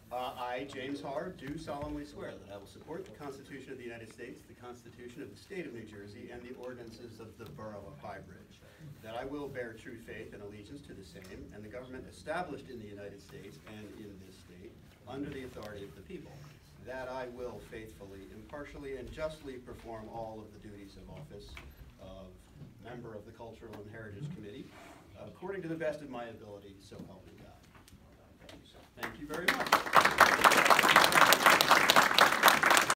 I, James Harr, do solemnly swear that I will support the Constitution of the United States, the Constitution of the State of New Jersey, and the ordinances of the Borough of High Bridge. That I will bear true faith and allegiance to the same and the government established in the United States and in this state under the authority of the people. That I will faithfully, impartially, and justly perform all of the duties of office of member of the Cultural and Heritage Committee according to the best of my ability, so help me God. Thank you very much.